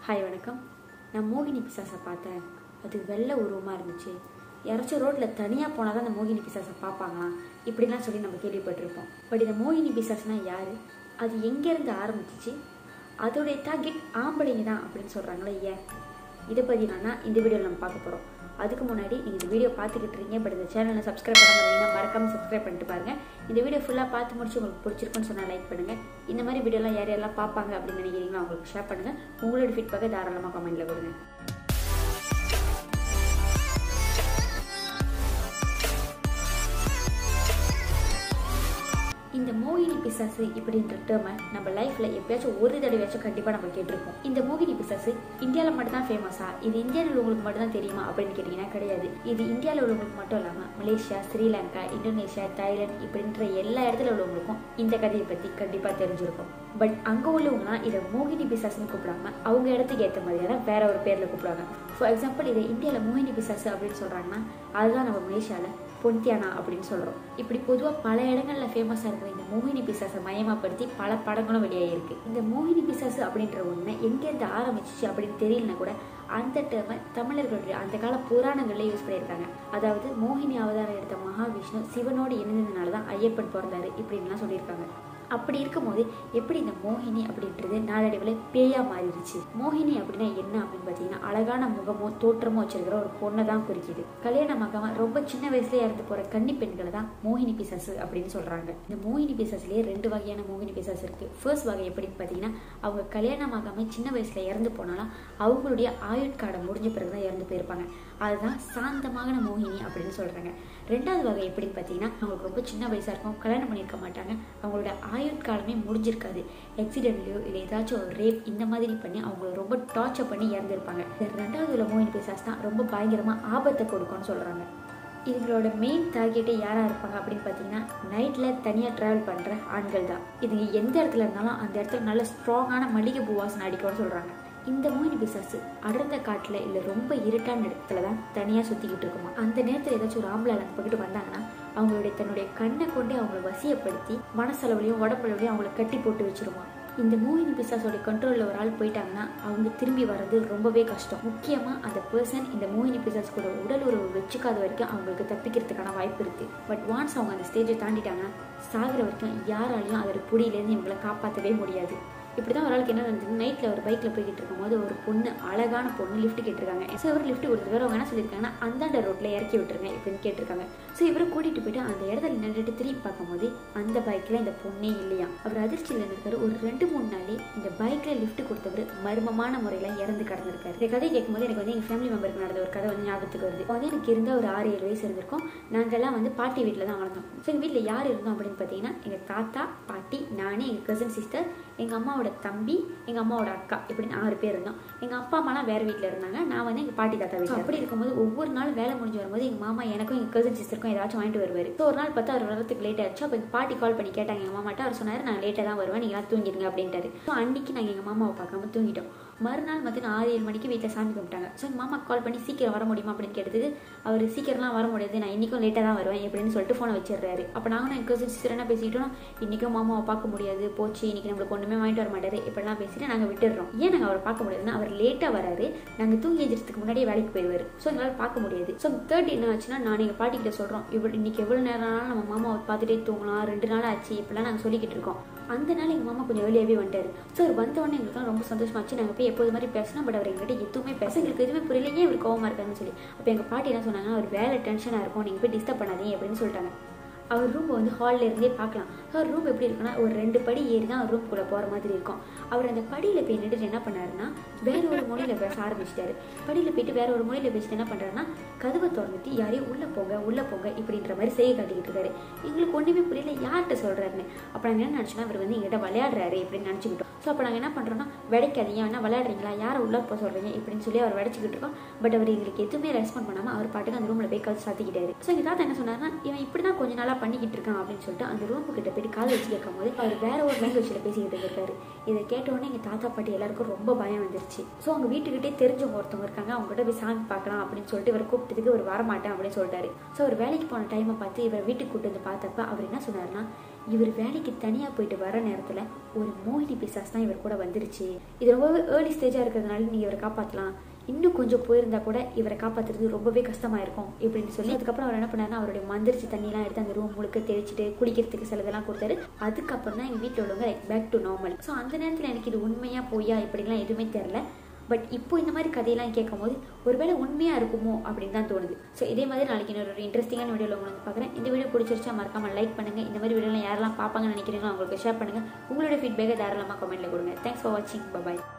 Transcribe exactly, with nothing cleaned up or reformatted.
Hi வணக்கம். நான் மோகினி பிசாசை பார்த்தேன். அது வெள்ளை உருவமாக இருந்துச்சு. யாராச்சும் ரோட்டில் தனியாக போனால் தான் அந்த மோகினி பிசாசை பார்ப்பாங்களாம் இப்படிலாம் சொல்லி நம்ம கேள்விப்பட்டிருப்போம். பட் இந்த மோகினி பிசாசுனா யார், அது எங்கேருந்து ஆரம்பிச்சிச்சு, அதோடைய டார்கெட் ஆம்பளைங்க தான் அப்படின்னு சொல்கிறாங்களே ஏன், இதை பற்றி நான் இந்த வீடியோவில் நம்ம பார்க்க போகிறோம். அதுக்கு முன்னாடி நீங்கள் இந்த வீடியோ பார்த்துக்கிட்டு இருக்கீங்க, பட் இந்த சேனலை சப்ஸ்கிரைப் பண்ண முடியுங்கன்னா மறக்காமல் சப்ஸ்கிரைப் பண்ணிட்டு பாருங்கள். இந்த வீடியோ ஃபுல்லாக பார்த்து முடிச்சு உங்களுக்கு பிடிச்சிருக்குன்னு சொன்னால் லைக் பண்ணுங்கள். இந்த மாதிரி வீடியோலாம் யார் யாரெல்லாம் பார்ப்பாங்க அப்படின்னு நினைக்கிறீங்களோ அவங்களுக்கு ஷேர் பண்ணுங்கள். உங்களோட ஃபீட்பேக்கை தாராளமாக கமெண்ட்டில் கொடுங்க. இந்த மோகினி பிசாசு இப்படின்ற டேர்மை நம்ம லைஃப்ல எப்பயாச்சும் ஒரு தடவையாச்சும் கண்டிப்பா நம்ம கேட்டிருக்கோம். இந்த மோகினி பிசாசு இந்தியாவில் மட்டும் தான் ஃபேமஸா, இது இந்தியாவில் உள்ளவங்களுக்கு மட்டும் தான் தெரியுமா அப்படின்னு கேட்டீங்கன்னா கிடையாது. இது இந்தியாவில் உள்ளவங்களுக்கு மட்டும் இல்லாம மலேசியா, ஸ்ரீலங்கா, இந்தோனேஷியா, தாய்லாந்து இப்படின்ற எல்லா இடத்துல உள்ளவங்களுக்கும் இந்த கதையை பத்தி கண்டிப்பா தெரிஞ்சிருக்கும். பட் அங்க உள்ளவங்கலாம் இதை மோகினி பிசாசுன்னு கூப்பிடாம அவங்க இடத்துக்கு ஏற்ற மாதிரியான வேற ஒரு பேர்ல கூப்பிடுவாங்க. ஃபார் எக்ஸாம்பிள், இதை இந்தியாவில் மோகினி பிசாசு அப்படின்னு சொல்றாங்கன்னா அதுதான் நம்ம மலேசியால பொந்தியானா அப்படின்னு சொல்றோம். இப்படி பொதுவாக பல இடங்கள்ல ஃபேமஸா இருக்கிற இந்த மோகினி பிசாசை மையமாப்படுத்தி பல படங்களும் வெளியாகிருக்கு. இந்த மோகினி பிசாசு அப்படின்ற ஒண்ணு எங்கேருந்து ஆரம்பிச்சிச்சு அப்படின்னு தெரியலனா கூட அந்த டேர்மை தமிழர்களுடைய அந்த கால புராணங்கள்ல யூஸ் பண்ணியிருக்காங்க. அதாவது மோகினி அவதாரம் எடுத்த மகாவிஷ்ணு சிவனோடு இணைந்ததுனாலதான் ஐயப்பன் பிறந்தாரு இப்படின்லாம் சொல்லியிருக்காங்க. அப்படி இருக்கும்போது எப்படி இந்த மோகினி அப்படின்றது நாளடைவில் பேயா மாறிடுச்சு. மோகினி அப்படின்னா என்ன அப்படின்னு பார்த்தீங்கன்னா அழகான முகமோ தோற்றமோ வச்சிருக்கிற ஒரு பொண்ணை தான் குறிக்குது. கல்யாணமாகாம ரொம்ப சின்ன வயசுல இறந்து போற கன்னி பெண்களை தான் மோகினி பிசாசு அப்படின்னு சொல்றாங்க. இந்த மோகினி பிசாசுலயே ரெண்டு வகையான மோகினி பிசாசு இருக்கு. ஃபர்ஸ்ட் வகை எப்படின்னு பார்த்தீங்கன்னா அவங்க கல்யாணமாகாம சின்ன வயசுல இறந்து போனாலும் அவங்களுடைய ஆயுட்காலம் முடிஞ்ச பிறகுதான் இறந்து போயிருப்பாங்க. அதுதான் சாந்தமான மோகினி அப்படின்னு சொல்றாங்க. ரெண்டாவது வகை எப்படின்னு பார்த்தீங்கன்னா அவங்களுக்கு ரொம்ப சின்ன வயசா இருக்கும், கல்யாணம் பண்ணியிருக்க மாட்டாங்க, அவங்களோட ஆயுட்காலமே முடிஞ்சிருக்காது, ஆக்சிடென்ட்லயோ இல்லை ஏதாச்சும் ஒரு ரேப் இந்த மாதிரி பண்ணி அவங்கள ரொம்ப டார்ச்சர் பண்ணி இறந்துருப்பாங்க. இந்த ரெண்டாவது உள்ள மோகினி பிசாசு தான் ரொம்ப பயங்கரமா ஆபத்தை கொடுக்கும்னு சொல்றாங்க. இவங்களோட மெயின் டார்கெட்டே யாரா இருப்பாங்க அப்படின்னு பார்த்தீங்கன்னா நைட்ல தனியாக டிராவல் பண்ற ஆண்கள் தான். இது எந்த இடத்துல இருந்தாலும் அந்த இடத்துல நல்ல ஸ்ட்ராங்கான மல்லிகை பூ வாசனை அடிக்கும்னு சொல்றாங்க. இந்த மோகினி பிசாசு அடர்ந்த காட்டுல இல்ல ரொம்ப இருட்டான இடத்துல தான் தனியா சுத்திக்கிட்டு இருக்குமா. அந்த நேரத்துல ஏதாச்சும் ஒரு ஆம்பளை அந்த பக்கிட்டு வந்தாங்கன்னா அவங்களுடைய தன்னுடைய கண்ணை கொண்டே அவங்களை வசியப்படுத்தி மனசளவுலையும் உடம்பளவுலையும் அவங்களை கட்டி போட்டு வச்சிருமா. இந்த மோகினி பிசாசோட கண்ட்ரோல்ல ஒரு ஆள் போயிட்டாங்கன்னா அவங்க திரும்பி வர்றது ரொம்பவே கஷ்டம். முக்கியமா அந்த பர்சன் இந்த மோகினி பிசாஸ் கூட உடல் உறவு வச்சுக்காத வரைக்கும் அவங்களுக்கு தப்பிக்கிறதுக்கான வாய்ப்பு இருக்கு. பட் ஒன்ஸ் அவங்க அந்த ஸ்டேஜை தாண்டிட்டாங்கன்னா சாகிற வரைக்கும் யாராலையும் அதோட புடியிலேருந்து இவங்களை காப்பாற்றவே முடியாது. இப்படிதான் ஒரு ஆளுக்கு என்ன நடந்தது, நைட்ல ஒரு பைக்ல போய்கிட்டு இருக்கும் போது ஒரு பொண்ணு, அழகான பொண்ணு லிஃப்ட் கேட்டிருக்காங்க. ஸோ இவர் லிஃப்ட் கொடுத்துருக்காரு. அவங்க என்ன சொல்லியிருக்காங்கன்னா அந்தாண்ட ரோட்ல இறக்கி விட்டுருங்க இப்படின்னு கேட்டிருக்காங்க. ஸோ இவரை கூட்டிட்டு போயிட்டு அந்த இடத்துல நின்றுட்டு திரும்பி பார்க்கும்போது அந்த பைக்ல இந்த பொண்ணே இல்லையா. அவர் அதிர்ச்சியில் இருந்திருக்காரு. ஒரு ரெண்டு மூணு நாளே இந்த பைக்ல லிஃப்ட் கொடுத்தவர் மர்மமான முறையில இறந்து கடந்திருக்காரு. இந்த கதை கேட்கும்போது எனக்கு வந்து எங்க ஃபேமிலி மெம்பருக்கு நடந்த ஒரு கதை வந்து ஞாபகத்துக்கு வருது. வந்து எனக்கு இருந்த ஒரு ஆறு ஏழு வயசு இருந்திருக்கும். நாங்கெல்லாம் வந்து பாட்டி வீட்டில் தான் வளர்ந்தோம். ஸோ எங்கள் வீட்டில் யார் இருந்தோம் அப்படின்னு பார்த்தீங்கன்னா எங்கள் தாத்தா, பாட்டி, நானே, எங்கள் கசின் சிஸ்டர், எங்கள் அம்மாவோட தம்பி, எங்கள் அம்மாவோட அக்கா இப்படின்னு ஆறு பேர் இருந்தோம். எங்கள் அப்பா அம்மாலாம் வேறு வீட்டில் இருந்தாங்க, நான் வந்து எங்கள் பாட்டி தாத்தா வீட்டில். அப்படி இருக்கும்போது ஒவ்வொரு நாள் வேலை முடிஞ்சு வரும்போது எங்கள் மாமா எனக்கும் எங்கள் கசின் சிஸ்டருக்கும் ஏதாச்சும் வாங்கிட்டு வருவார். ஸோ ஒரு நாள் பார்த்தா அவர் வரத்துக்கு லேட் ஆச்சு. அப்போ எங்கள் பாட்டி கால் பண்ணி கேட்டாங்க எங்கள் மாமாட்ட. அவர் சொன்னார் நான் லேட்டாக தான் வருவேன், நீங்களாம் தூங்கிடுங்க அப்படின்ட்டாரு. ஸோ அன்னைக்கு நாங்கள் எங்கள் மாமாவை பார்க்காம தூங்கிட்டோம். மறுநாள் மத்தியம் ஆறு ஏழு மணிக்கு வீட்டில் சாமி கும்பிட்டாங்க. ஸோ எங்கள் மாமா கால் பண்ணி சீக்கிரம் வர முடியுமா அப்படின்னு கேட்டதுக்கு அவர் சீக்கிரம்லாம் வர முடியாது, நான் இன்றைக்கும் லேட்டாக தான் வருவேன் அப்படின்னு சொல்லிட்டு ஃபோனை வச்சிடுறாரு. அப்போ நாங்களும் எங்கள் கசின் சிஸ்டர் என்ன பேசிக்கிட்டோம், இன்றைக்கும் மாமாவை பார்க்க முடியாது, போச்சு, இன்றைக்கி நம்மளுக்கு ஒன்றுமே வாங்கிட்டு வர மாட்டாரு இப்படிலாம் பேசிட்டு நாங்கள் விட்டுடுறோம். ஏன் நாங்கள் அவரை பார்க்க முடியாதுன்னா அவர் லேட்டாக வராரு, நாங்கள் தூங்கி எதிர்த்துக்கு முன்னாடியே வேலைக்கு போயிடுவார். ஸோ எங்களால் பார்க்க முடியாது. ஸோ தேர்ட் என்ன ஆச்சுன்னா நான் எங்கள் பாட்டிக்கிட்ட சொல்கிறோம், இவ்வளோ இன்றைக்கி எவ்வளோ நேரம்னாலும் நம்ம மாமாவை பார்த்துட்டே தூங்கலாம், ரெண்டு நாள் ஆச்சு இப்படிலாம் நாங்கள் சொல்லிக்கிட்டு இருக்கோம். அந்த நாள் எங்கள் மாமா கொஞ்சம் வெளியாகவே வந்துட்டாரு. ஸோ அவர் வந்தவொடனே எங்களுக்கு ரொம்ப சந்தோஷமாச்சு. நாங்கள் போய் எப்போது மாதிரி பேசினோம். பட் அவர் எங்கள்கிட்ட எதுவுமே பேச எங்களுக்கு எதுவுமே புரியலையே, இவர் கோவமாக இருக்காருன்னு சொல்லி. அப்போ எங்கள் பாட்டி என்ன சொன்னாங்கன்னா அவர் வேலை டென்ஷனாக இருக்கும், நீங்கள் போய் டிஸ்டர்ப் பண்ணாதீங்க அப்படின்னு சொல்லிட்டாங்க. அவர் ரூம் வந்து ஹாலில் இருந்தே பார்க்கலாம். அவர் ரூம் எப்படி இருக்குன்னா ஒரு ரெண்டு படி ஏறி தான் அவர் ரூம்குள்ளே போகிற மாதிரி இருக்கும். அவர் அந்த படியில் போய் நின்றுட்டு என்ன பண்ணாருன்னா வேற ஒரு மொழியில் பேச ஆரம்பிச்சிட்டாரு. படியில் போயிட்டு வேற ஒரு மொழியில் பேசிட்டு என்ன பண்ணுறாருன்னா கதவை திறந்துட்டு யாரையும் உள்ளே போங்க உள்ளே போங்க இப்படின்ற மாதிரி செய்ய காட்டிக்கிட்டு இருக்காரு. எங்களுக்கு ஒன்றுமே புரியல யார்கிட்ட சொல்கிறாருன்னு. அப்போ நாங்கள் என்ன நினச்சோன்னா அவர் வந்து எங்கிட்ட விளையாடுறாரு இப்படின்னு நினச்சிக்கிட்டோம். ஸோ அப்போ நாங்கள் என்ன பண்ணுறோன்னா வெடைக்காதீங்க, என்ன விளையாடுறீங்களா, யாரை உள்ளே போக சொல்கிறீங்க இப்படின்னு சொல்லி அவர் வெடைச்சிக்கிட்டு இருக்கோம். பட் அவர் எங்களுக்கு எதுவுமே ரெஸ்பாண்ட் பண்ணாமல் அவர் பாட்டுக்கு அந்த ரூமில் போய் கழுத்து சாத்திக்கிட்டாரு. ஸோ எங்கள் தாத்தா என்ன சொன்னார்னா இவன் இப்படி தான் கொஞ்ச நாளாக என்னெல்லாம் பண்ணிக்கிட்டு இருக்கான் அப்படின்னு சொல்லிட்டு அந்த ரூம் கிட்ட போயிட்டு கால் வச்சு கேட்கும் போது அவர் வேற ஒரு லாங்குவேஜில் பேசிக்கிட்டு இருக்காரு. இதை கேட்டோடனே எங்கள் தாத்தா பாட்டி எல்லாருக்கும் ரொம்ப பயம் வந்துருச்சு. ஸோ அவங்க வீட்டுக்கிட்டே தெரிஞ்சவங்க ஒருத்தவங்க இருக்காங்க, அவங்ககிட்ட போய் சாமி பார்க்கலாம் அப்படின்னு சொல்லிட்டு இவர் கூப்பிட்டதுக்கு ஒரு வரமாட்டேன் அப்படின்னு சொல்லிட்டாரு. ஸோ அவர் வேலைக்கு போன டைமை பார்த்து இவர் வீட்டுக்கு கூட்டு வந்து பார்த்தப்ப அவர் என்ன சொன்னார்னா, இவர் வேலைக்கு தனியாக போயிட்டு வர நேரத்தில் ஒரு மோகினி பிசாஸ் தான் இவர் கூட வந்துருச்சு. இது ரொம்பவே ஏர்லி ஸ்டேஜாக இருக்கிறதுனால நீங்கள் இவரை காப்பாற்றலாம், இன்னும் கொஞ்சம் போயிருந்தா கூட இவரை காப்பாற்றுறது ரொம்பவே கஷ்டமாக இருக்கும் இப்படின்னு சொல்லி அதுக்கப்புறம் அவர் என்ன பண்ணாருன்னா அவருடைய மந்திரிச்சு தண்ணிலாம் எடுத்து அந்த ரூம் முழுக்க தெளிச்சுட்டு குளிக்கிறதுக்கு சிலதெல்லாம் கொடுத்தாரு. அதுக்கப்புறம் தான் எங்கள் வீட்டில் உள்ளவங்க like back to normal. So அந்த நேரத்தில் எனக்கு இது உண்மையாக பொய்யா இப்படிலாம் எதுவுமே தெரில. பட் இப்போ இந்த மாதிரி கதையெல்லாம் கேட்கும் போது ஒருவேளை உண்மையாக இருக்குமோ அப்படின்னு தான் தோணுது. ஸோ இதே மாதிரி நாளைக்கு இன்னொரு ஒரு இன்ட்ரெஸ்டிங்கான வீடியோவில் உங்களுக்கு பார்க்குறேன். இந்த வீடியோ பிடிச்சிருச்சா மறக்காமல் லைக் பண்ணுங்கள். இந்த மாதிரி வீடியோலாம் யாரெல்லாம் பார்ப்பாங்கன்னு நினைக்கிறீங்களோ அவங்களுக்கு ஷேர் பண்ணுங்கள். உங்களோட ஃபீட்பேக்கை தாராளமாக கமெண்ட்டில் கொடுங்க. தேங்க்ஸ் ஃபார் வாட்சிங். பாய்.